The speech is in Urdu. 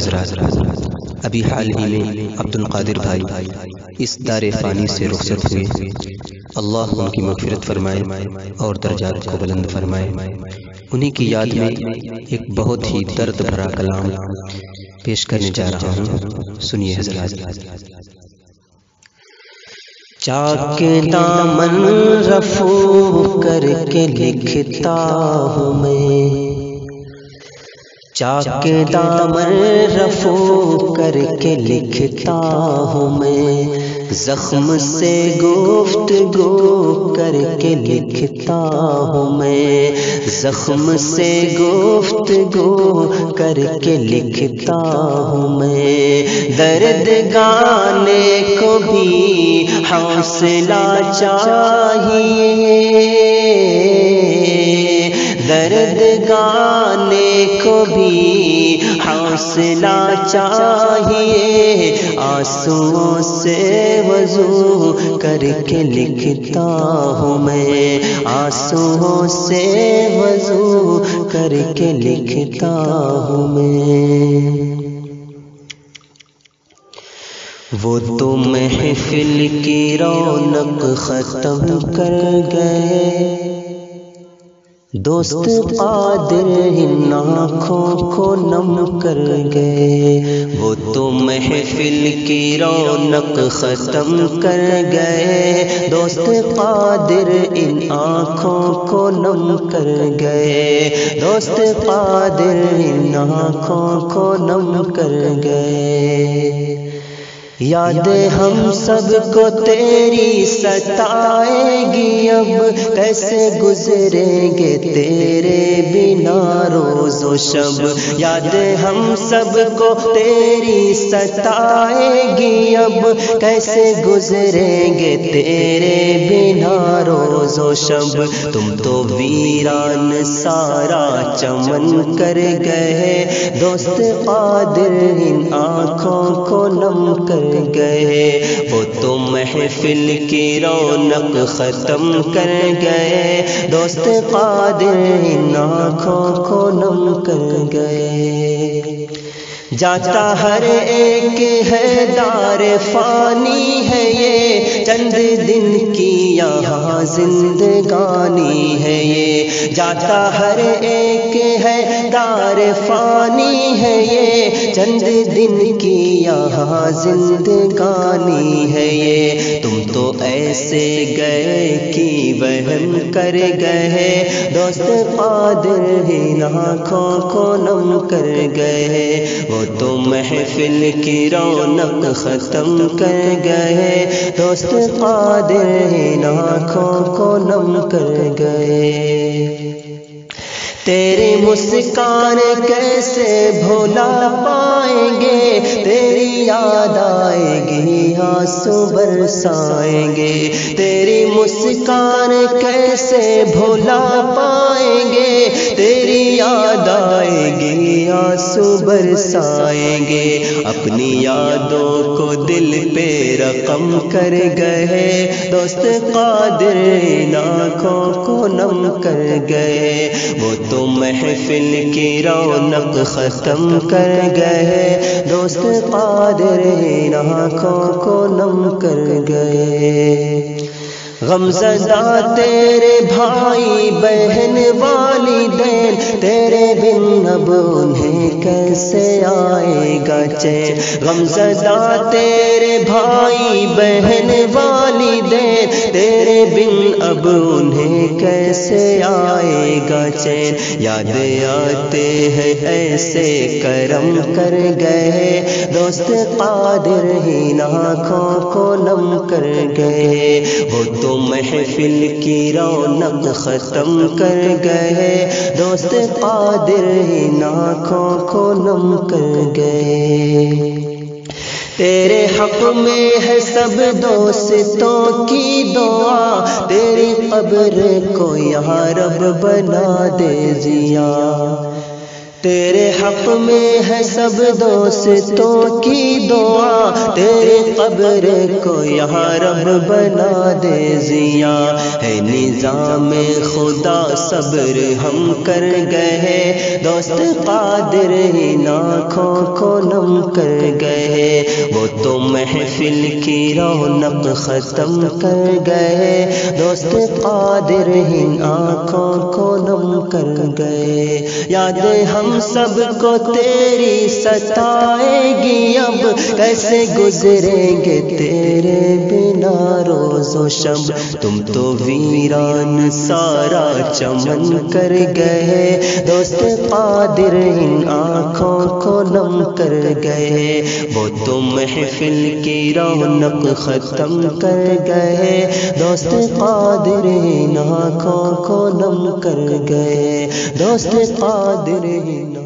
حضرات، ابھی حال ہی میں عبد القادر بھائی اس دار فانی سے رخصت ہوئے۔ اللہ ان کی مغفرت فرمائے اور درجات کو بلند فرمائے۔ انہی کی یاد میں ایک بہت ہی درد بھرا کلام پیش کرنے جا رہا ہوں، سنیے حضرات۔ چاک دامن رفو کر کے لکھتا ہوں میں، چاک دامن رفو کر کے لکھتا ہوں میں، زخم سے گفتگو کر کے لکھتا ہوں میں، زخم سے گفتگو کر کے لکھتا ہوں میں، درد گانے کو بھی حوصلہ چاہیے، درد گانے کو بھی حوصلہ چاہیے، آنسوؤں سے وضو کر کے لکھتا ہوں میں، آنسوؤں سے وضو کر کے لکھتا ہوں میں۔ وہ تو محفل کی رونق ختم کر گئے، دوست قادر ان آنکھوں کو نم کر گئے، وہ تو محفل کی رونق ختم کر گئے، دوست قادر ان آنکھوں کو نم کر گئے، دوست قادر ان آنکھوں کو نم کر گئے۔ یاد ہم سب کو تیری ستائے گی، اب کیسے گزریں گے تیرے بنا روز و شب، یاد ہم سب کو تیری ستائے گی، اب کیسے گزریں گے تیرے بنا روز و شب، تم تو ویران سارا چمن کر گئے، دوست قادر ان آنکھوں کو نم کر گئے، وہ تو محفل کی رونق ختم کر گئے، دوست قادر ان آنکھوں کو نم کر گئے۔ جاتا ہر ایک ہے دار فانی ہے، یہ چند دن کی یہاں زندگانی ہے، یہ جاتا ہر ایک ہے دار فانی ہے، یہ چند دن کی یہاں زندگانی ہے، یہ تم تو ایسے گئے کہ وہم کر گئے، دوست قادر ان آنکھوں کو نم کر گئے، وہ تو محفل کی رونق ختم کر گئے، دوست قادر ان آنکھوں کو نم کر گئے۔ تیری مسکان کیسے بھولا پائیں گے، تیری یاد آئے گی آنسو برسائیں گے، تیری مسکان کیسے بھولا پائیں گے، تیری یاد آئے گی آنسو برسائیں گے، اپنی یادوں کو دل پہ رقم کر گئے، دوست قادر ان آنکھوں کو نم کر گئے، وہ تو محفل کی رونق ختم کر گئے، دوست قادر ان آنکھوں کو نم کر گئے۔ غمزدہ تیرے بھائی بہن والدین، تیرے بن اب انہیں کیسے آئے گا چین، غمزدہ تیرے بھائی بہن والدین، تیرے بن اب انہیں کیسے آئے گا چین، یاد آتے ہیں ایسے کرم کر گئے، دوست قادر ان آنکھوں کو نم کر گئے، وہ تو محفل کی رونق ختم کر گئے، دوست قادر ان آنکھوں کو نم کر گئے۔ تیرے حق میں ہے سب دوستوں کی دعا، تیری قبر کو یہاں رب بنا دے ضیا، تیرے حق میں ہے سب دوستوں کی دعا، تیرے قبر کو یہاں رب بنا دے ضیا، ہے نظام خدا صبر ہم کر گئے، دوست قادر ان آنکھوں کو نم کر گئے، وہ تو محفل کی رونق ختم کر گئے، دوست قادر ان آنکھوں کو نم کر گئے، یادیں ہم سب کو تیری ستائے گی، اب کیسے گزریں گے تیرے بنا روز و شب، تم تو ویران سارا چمن کر گئے، دوست قادر ان آنکھوں کو نم کر گئے، وہ تو محفل کی رونق ختم کر گئے، دوست قادر ان آنکھوں کو نم کر گئے، دوست قادر ان